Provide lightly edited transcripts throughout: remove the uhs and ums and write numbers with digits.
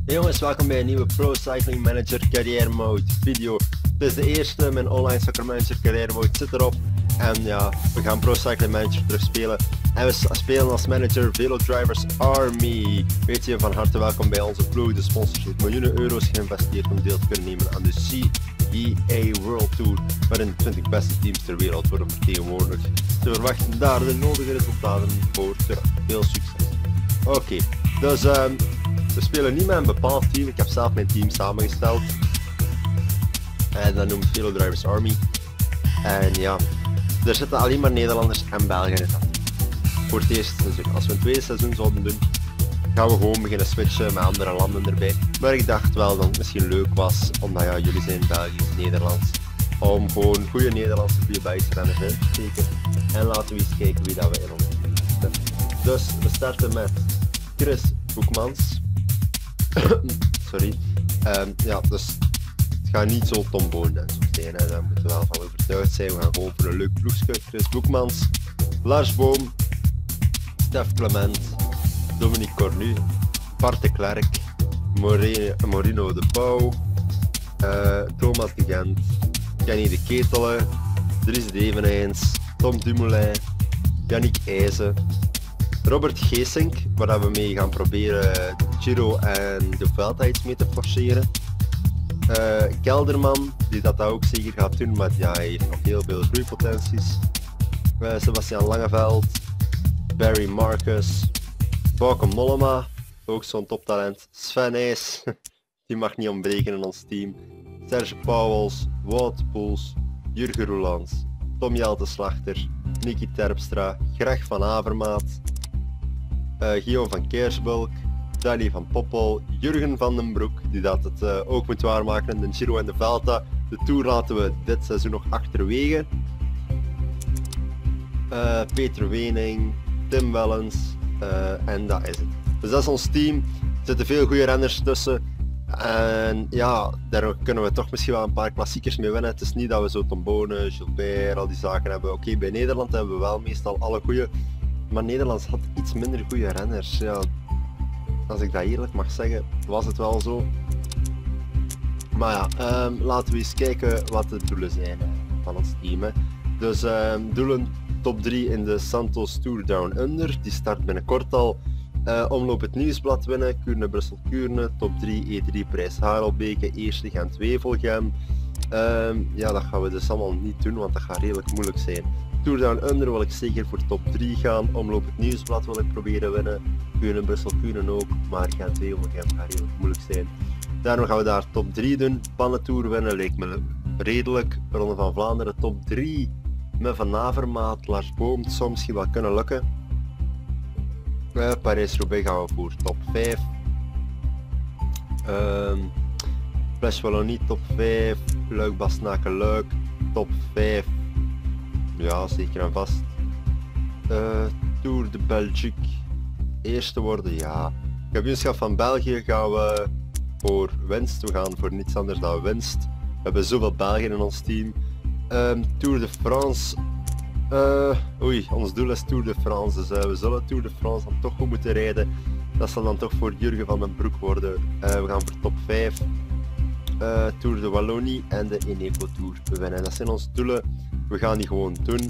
Hey jongens, welkom bij een nieuwe Pro Cycling Manager Carrière Mode video. Het is de eerste, mijn online Soccer Manager Carrière Mode zit erop. En ja, we gaan Pro Cycling Manager terugspelen. En we spelen als manager Velo Drivers Army. Weet je, van harte welkom bij onze ploeg. De sponsors heeft miljoenen euro's geïnvesteerd om deel te kunnen nemen aan de CEA World Tour, waarin de 20 beste teams ter wereld worden vertegenwoordigd. Ze verwachten daar de nodige resultaten voor terug. Veel succes. Oké, dus we spelen niet met een bepaald team. Ik heb zelf mijn team samengesteld. En dat noemt Velo Drivers Army. En ja, er zitten alleen maar Nederlanders en Belgen in dat. Voor het eerste seizoen. Als we een tweede seizoen zouden doen, gaan we gewoon beginnen switchen met andere landen erbij. Maar ik dacht wel dat het misschien leuk was, omdat ja, jullie zijn Belgisch, Nederlands, om gewoon goede Nederlandse, goede Belgische renners in te steken. En laten we eens kijken wie dat we in ons team zitten. Dus we starten met Chris Boekmans. Sorry. Ja, dus het gaat niet zo tomboon en zo zijn, hè. Daar moeten we wel van overtuigd zijn. We gaan gewoon voor een leuk ploegje. Chris Boekmans, Lars Boom, Stef Clement, Dominique Cornu, Bart de Klerk, Morino de Pauw, Thomas de Gent, Kenny de Ketelen, Dries Devenijns, Tom Dumoulin, Yannick IJzen, Robert Geesink, waar we mee gaan proberen de Giro en de Vuelta iets mee te forceren. Kelderman, die dat ook zeker gaat doen, maar ja, hij heeft nog heel veel groeipotenties. Sebastian Langeveld, Barry Marcus, Bauke Mollema, ook zo'n toptalent. Sven Nys, die mag niet ontbreken in ons team. Serge Pauwels, Wout Poels, Jurgen Roelands, Tom Jelte Slachter, Nicky Terpstra, Greg van Avermaat, Gio van Keersbulk, Dali van Poppel, Jurgen van den Broek, die dat het ook moet waarmaken in de Giro en de Vuelta. De Tour laten we dit seizoen nog achterwege. Peter Wening, Tim Wellens, en dat is het. Dus dat is ons team. Er zitten veel goede renners tussen. En ja, daar kunnen we toch misschien wel een paar klassiekers mee winnen. Het is niet dat we zo Tombone, Gilbert, al die zaken hebben. Oké, bij Nederland hebben we wel meestal alle goede. Maar Nederland had iets minder goede renners. Ja, als ik dat eerlijk mag zeggen, was het wel zo. Maar ja, laten we eens kijken wat de doelen zijn van ons team. Hè. Dus doelen top 3 in de Santos Tour Down Under. Die start binnenkort al. Omloop het Nieuwsblad winnen, Kuurne-Brussel-Kuurne, top 3 E3 prijs Harelbeke, eerste Gent-Wevelgem. Ja, dat gaan we dus allemaal niet doen, want dat gaat redelijk moeilijk zijn. Tour Down Under wil ik zeker voor top 3 gaan, omloop het Nieuwsblad wil ik proberen winnen, Kuurne-Brussel-Kuurne ook, maar Gent-Wevelgem gaat redelijk moeilijk zijn. Daarom gaan we daar top 3 doen, Pannentour winnen lijkt me redelijk, Ronde van Vlaanderen top 3 met Van Avermaat, Lars Boom, het zou misschien wel kunnen lukken. Parijs-Roubaix gaan we voor top 5. Flash Wallonie top 5. Luik-Bastenaken-Luik top 5. Ja, zeker en vast. Tour de Belgique. Eerste worden, ja. Kampioenschap van België gaan we voor winst. We gaan voor niets anders dan winst. We hebben zoveel Belgen in ons team. Tour de France. Oei, ons doel is Tour de France, dus we zullen Tour de France dan toch goed moeten rijden. Dat zal dan toch voor Jurgen van den Broek worden. We gaan voor top 5. Tour de Wallonie en de Eneco Tour winnen. Dat zijn onze doelen. We gaan die gewoon doen.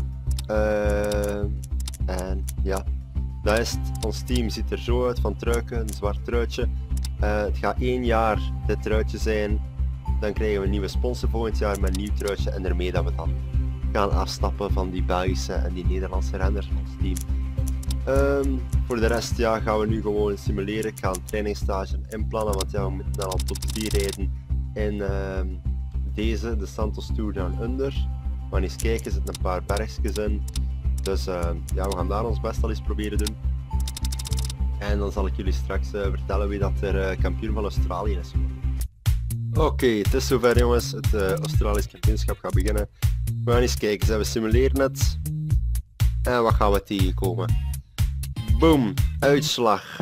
En ja, dat is het. Ons team ziet er zo uit van truiken, een zwart truitje. Het gaat 1 jaar dit truitje zijn. Dan krijgen we een nieuwe sponsor volgend jaar met een nieuw truitje en ermee dat we dan gaan afstappen van die Belgische en die Nederlandse renners van ons team. Voor de rest ja, gaan we nu gewoon simuleren. Ik ga een trainingsstage inplannen, want ja, we moeten dan al top 3 rijden in deze, de Santos Tour Down Under. Maar eens kijken, er zitten een paar bergjes in. Dus ja, we gaan daar ons best al eens proberen doen. En dan zal ik jullie straks vertellen wie dat er kampioen van Australië is geworden. Oké, het is zover jongens, het Australisch kampioenschap gaat beginnen. We gaan eens kijken, we simuleren het. En wat gaan we tegenkomen? Boom, uitslag.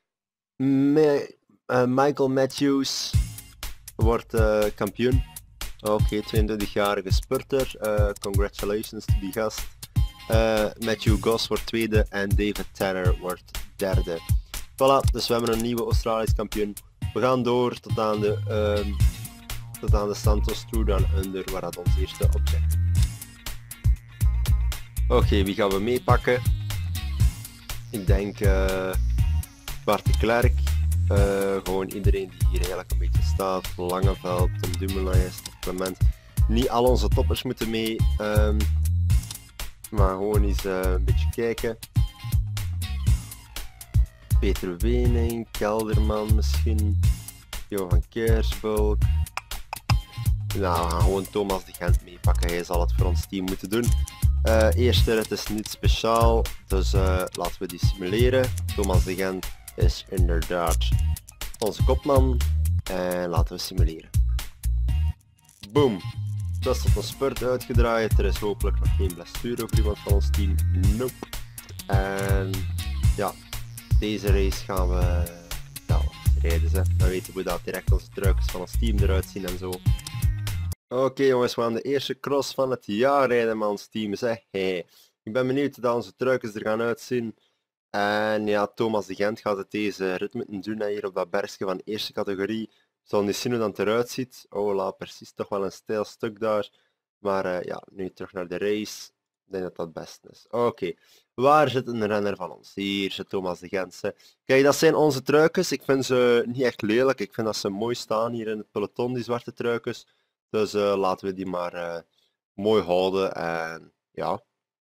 Michael Matthews wordt kampioen. Oké, 22-jarige spurter. Congratulations to die gast. Matthew Goss wordt tweede en David Tanner wordt derde. Voilà, dus we hebben een nieuwe Australisch kampioen. We gaan door tot aan de Santos True Under, waar dat ons eerste object. Oké, wie gaan we meepakken? Ik denk Bart de Klerk. Gewoon iedereen die hier eigenlijk een beetje staat. Langeveld, Tom Dumoulin, Clement. Niet al onze toppers moeten mee. Maar gewoon eens een beetje kijken. Peter Wening, Kelderman misschien. Johan Kersbulk. Nou, we gaan gewoon Thomas de Gent meepakken. Hij zal het voor ons team moeten doen. Eerste rit is niet speciaal, dus laten we die simuleren. Thomas de Gent is inderdaad onze kopman. En laten we simuleren. Boom. Dat is tot een spurt uitgedraaid. Er is hopelijk nog geen blessure voor iemand van ons team. Nope. En ja, deze race gaan we rijden. Dan weten we dat direct onze truikens van ons team eruit zien en zo. Oké jongens, we gaan de eerste cross van het jaar rijden met ons team. Hey. Ik ben benieuwd hoe onze truikens er gaan uitzien. En ja, Thomas de Gent gaat het deze rit moeten doen hier op dat bergje van eerste categorie. We zullen niet zien hoe dat eruit ziet. Oh la, precies, toch wel een steil stuk daar. Maar ja, nu terug naar de race. Ik denk dat dat het beste is. Oké, waar zit een renner van ons? Hier zit Thomas de Gent. Kijk, dat zijn onze truikens. Ik vind ze niet echt lelijk. Ik vind dat ze mooi staan hier in het peloton, die zwarte truikens. Dus laten we die maar mooi houden. En ja,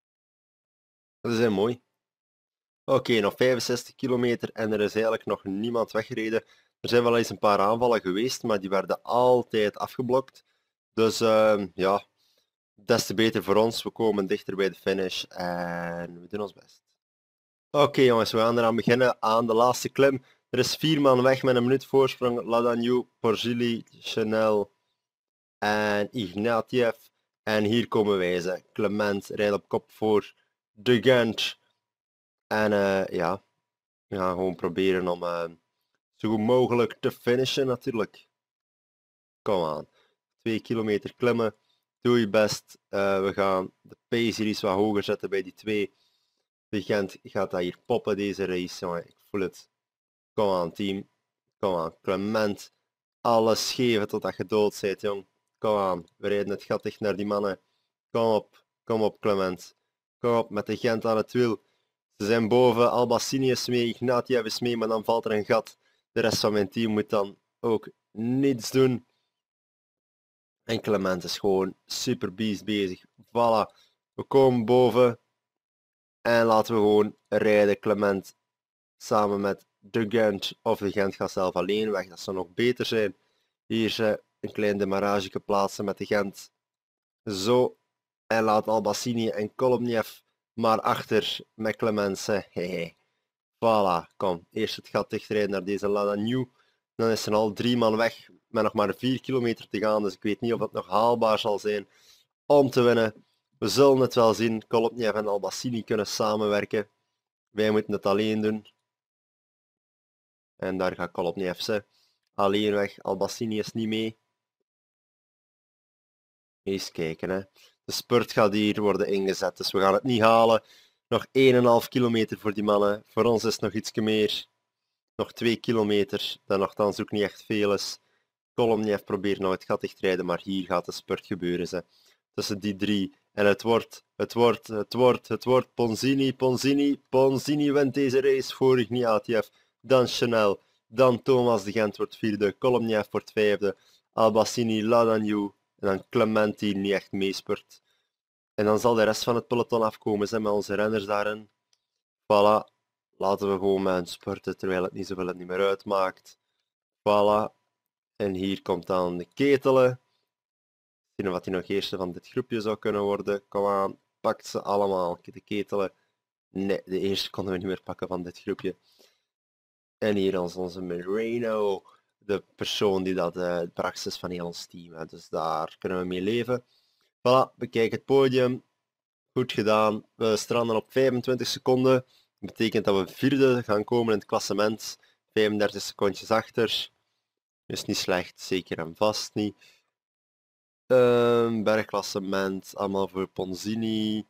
ze zijn mooi. Oké, nog 65 kilometer en er is eigenlijk nog niemand weggereden. Er zijn wel eens een paar aanvallen geweest, maar die werden altijd afgeblokt. Dus ja, des te beter voor ons. We komen dichter bij de finish en we doen ons best. Oké jongens, we gaan eraan beginnen aan de laatste klim. Er is 4 man weg met een minuut voorsprong. Ladagnou, Porgili, Chanel en Ignatiev. En hier komen wij. Clement rijdt op kop voor de Gent. En ja, we gaan gewoon proberen om zo goed mogelijk te finishen natuurlijk. Kom aan. 2 kilometer klimmen. Doe je best. We gaan de pace hier iets wat hoger zetten bij die 2. De Gent gaat dat hier poppen deze race, jongen. Ik voel het. Kom aan team. Kom aan. Clement. Alles geven totdat je dood bent, jong. Kom aan. We rijden het gat dicht naar die mannen. Kom op. Kom op Clement. Kom op met de Gent aan het wiel. Ze zijn boven, Albassini is mee, Ignatiev is mee, maar dan valt er een gat. De rest van mijn team moet dan ook niets doen. En Clement is gewoon super beest bezig. Voilà, we komen boven. En laten we gewoon rijden, Clement. Samen met de Gent, of de Gent gaat zelf alleen weg, dat zou nog beter zijn. Hier een klein demarrage plaatsen met de Gent. Zo. En laat Albassini en Kolobniev maar achter met Clemense. Hehe. Voilà, kom. Eerst het gat dichtrijden naar deze Ladagnou. Dan is er al 3 man weg met nog maar 4 kilometer te gaan. Dus ik weet niet of het nog haalbaar zal zijn om te winnen. We zullen het wel zien. Kolobniev en Albassini kunnen samenwerken. Wij moeten het alleen doen. En daar gaat Kolobniev alleen weg. Albassini is niet mee. Eens kijken hè. De spurt gaat hier worden ingezet, dus we gaan het niet halen. Nog 1,5 kilometer voor die mannen. Voor ons is het nog iets meer. Nog 2 kilometer, dat nogthans ook niet echt veel is. Kolomniev probeert nou het gat dicht te rijden, maar hier gaat de spurt gebeuren. Tussen die 3. En het wordt Ponzini wint deze race voor Ignatiev. Dan Chanel, dan Thomas de Gent wordt 4e, Kolomniev wordt 5e, Albassini, Ladagnou. En dan Clement die niet echt meespurt. En dan zal de rest van het peloton afkomen met onze renners daarin. Voilà. Laten we gewoon met hen spurten terwijl het niet zoveel niet meer uitmaakt. Voilà. En hier komt dan de Ketelen. Zien wat hij nog eerste van dit groepje zou kunnen worden. Kom aan, pakt ze allemaal. De Ketelen. Nee, de eerste konden we niet meer pakken van dit groepje. En hier is onze Moreno. De persoon die dat het brachtste is van heel ons team. Hè. Dus daar kunnen we mee leven. Voilà, bekijk het podium. Goed gedaan. We stranden op 25 seconden. Dat betekent dat we 4e gaan komen in het klassement. 35 secondjes achter. Is niet slecht, zeker en vast niet. Bergklassement, allemaal voor Ponzini.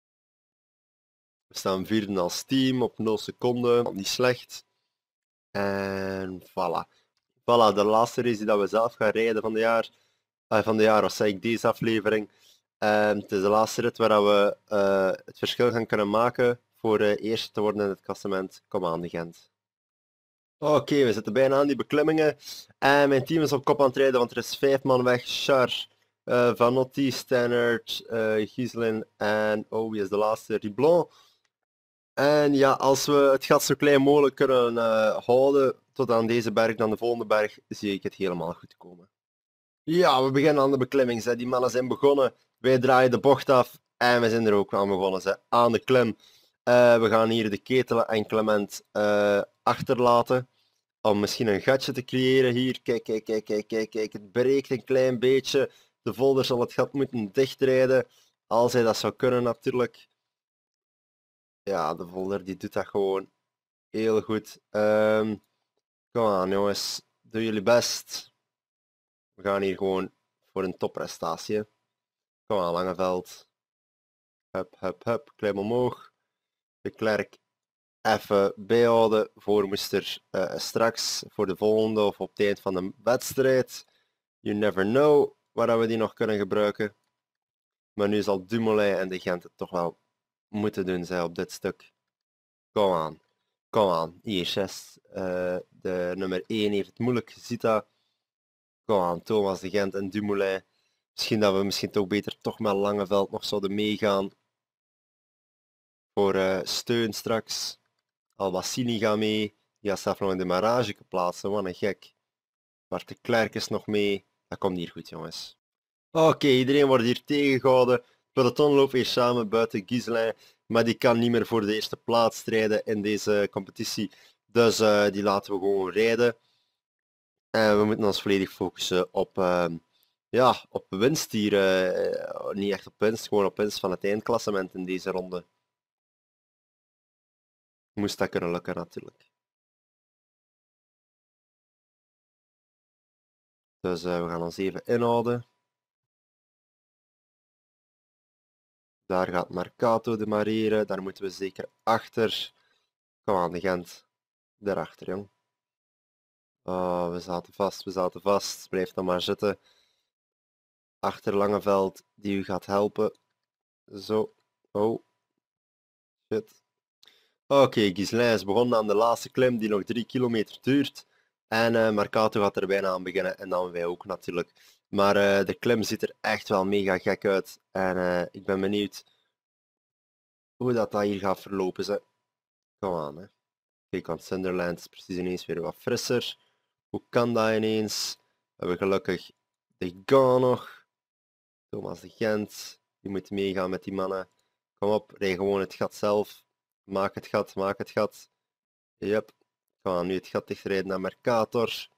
We staan 4e als team op 0 seconden. Niet slecht. En voilà. Voilà, de laatste race die dat we zelf gaan rijden van de jaar. Van de jaar, wat zei ik, deze aflevering. Het is de laatste rit waar we het verschil gaan kunnen maken voor eerste te worden in het klassement. Kom aan, de Gent. Oké, we zitten bijna aan die beklimmingen. En mijn team is op kop aan het rijden, want er is 5 man weg. Char, Vanotti, Stannard, Gieselin en, oh, wie is de laatste? Riblon. En ja, als we het gat zo klein mogelijk kunnen houden tot aan deze berg, dan de volgende berg, zie ik het helemaal goed komen. Ja, we beginnen aan de beklimming. Hè. Die mannen zijn begonnen. Wij draaien de bocht af en we zijn er ook aan begonnen. Hè. Aan de klim. We gaan hier de Ketelen en Clement achterlaten. Om misschien een gatje te creëren hier. Kijk, kijk, kijk, kijk, kijk, kijk. Het breekt een klein beetje. De Volder zal het gat moeten dichtrijden. Als hij dat zou kunnen natuurlijk. Ja, de Volder die doet dat gewoon heel goed. Kom aan jongens. Doe jullie best. We gaan hier gewoon voor een topprestatie. Kom aan Langeveld. Hup, hup, hup. Klim omhoog. De Klerk even bijhouden voor moest er straks voor de volgende of op het eind van de wedstrijd. You never know waar we die nog kunnen gebruiken. Maar nu zal Dumoulin en de Gent het toch wel moeten doen zij op dit stuk. Kom aan. Kom aan. Hier 6. De nummer 1 heeft het moeilijk. Je ziet dat. Kom aan. Thomas de Gent en Dumoulin. Misschien dat we toch beter toch met Langeveld nog zouden meegaan. Voor steun straks. Albassini gaat mee. Die gaat zelf nog in de marage plaatsen. Wat een gek. Bart de Klerk is nog mee. Dat komt hier goed jongens. Oké, iedereen wordt hier tegengehouden. Peloton loopt weer samen buiten Gieselin. Maar die kan niet meer voor de eerste plaats strijden in deze competitie. Dus die laten we gewoon rijden. En we moeten ons volledig focussen op, ja, op winst hier. Niet echt op winst, gewoon op winst van het eindklassement in deze ronde. Moest dat kunnen lukken natuurlijk. Dus we gaan ons even inhouden. Daar gaat Marcato demareren, daar moeten we zeker achter. Kom aan de Gent. Daarachter jong. Oh, we zaten vast. Blijf dan maar zitten. Achter Langeveld, die u gaat helpen. Zo. Oh. Shit. Oké, Ghislain is begonnen aan de laatste klim die nog 3 kilometer duurt. En Marcato gaat er bijna aan beginnen en dan wij ook natuurlijk. Maar de klim ziet er echt wel mega gek uit. En ik ben benieuwd hoe dat hier gaat verlopen. Ze. Kom aan. Hè. Kijk, want Sunderland is precies ineens weer wat frisser. Hoe kan dat ineens? We hebben gelukkig de Gaunt nog. Thomas de Gent. Die moet meegaan met die mannen. Kom op, rij gewoon het gat zelf. Maak het gat, maak het gat. Yep. We gaan nu het gat dichtrijden naar Mercator.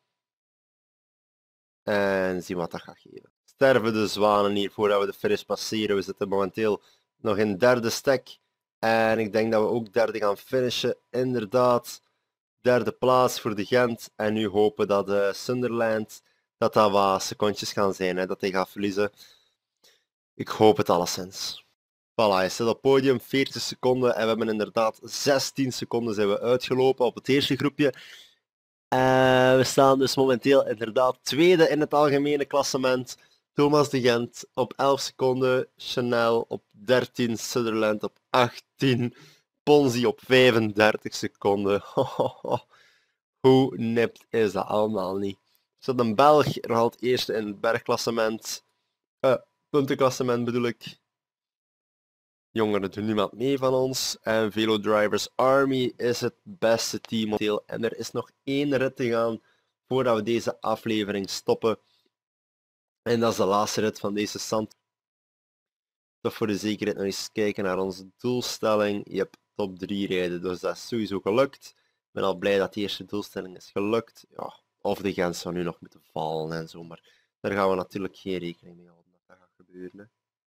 En zien wat dat gaat geven. Sterven de zwanen hier voordat we de finish passeren. We zitten momenteel nog in derde stek. En ik denk dat we ook derde gaan finishen. Inderdaad. Derde plaats voor de Gent. En nu hopen dat Sunderland dat wat secondjes gaan zijn. Hè, dat hij gaat verliezen. Ik hoop het alleszins. Voilà, hij staat op het podium, 40 seconden en we hebben inderdaad 16 seconden zijn we uitgelopen op het eerste groepje. We staan dus momenteel inderdaad tweede in het algemene klassement. Thomas de Gent op 11 seconden, Chanel op 13, Sutherland op 18, Ponzi op 35 seconden. Hoe nipt is dat allemaal niet? Er staat een Belg nog altijd eerste in het bergklassement. Puntenklassement bedoel ik. Jongeren doen niemand mee van ons. En Velo Drivers Army is het beste team momenteel. En er is nog 1 rit te gaan voordat we deze aflevering stoppen. En dat is de laatste rit van deze stand. Toch voor de zekerheid nog eens kijken naar onze doelstelling. Je hebt top 3 rijden, dus dat is sowieso gelukt. Ik ben al blij dat de eerste doelstelling is gelukt. Ja, of de Gent zou nu nog moeten vallen en zo, maar daar gaan we natuurlijk geen rekening mee houden dat dat gaat gebeuren. Hè.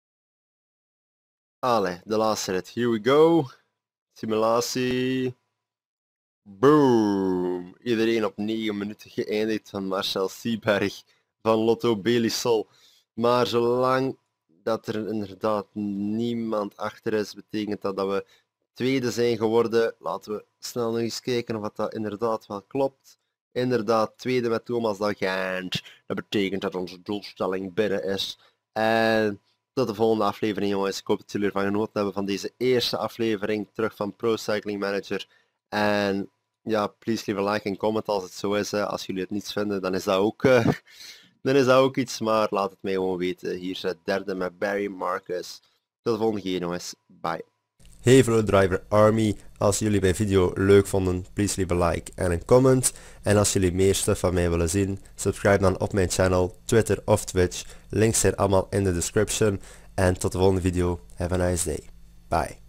Allee, de laatste rit. Here we go. Simulatie. Boom. Iedereen op 9 minuten geëindigd van Marcel Sieberg van Lotto Belisol. Maar zolang dat er inderdaad niemand achter is, betekent dat we tweede zijn geworden. Laten we snel nog eens kijken of dat inderdaad wel klopt. inderdaad tweede met Thomas Dagent. Dat betekent dat onze doelstelling binnen is. En tot de volgende aflevering jongens. Ik hoop dat jullie ervan genoten hebben van deze eerste aflevering terug van Pro Cycling Manager. En ja, please leave a like en comment als het zo is. Als jullie het niets vinden, dan is dat ook, iets, maar laat het mij gewoon weten. Hier is het derde met Barry Marcus. Tot de volgende keer jongens. Bye. Hey Flowdriver Army, als jullie mijn video leuk vonden, please leave a like en een comment. En als jullie meer stuff van mij willen zien, subscribe dan op mijn channel, Twitter of Twitch. Links zijn allemaal in de description. En tot de volgende video. Have a nice day. Bye.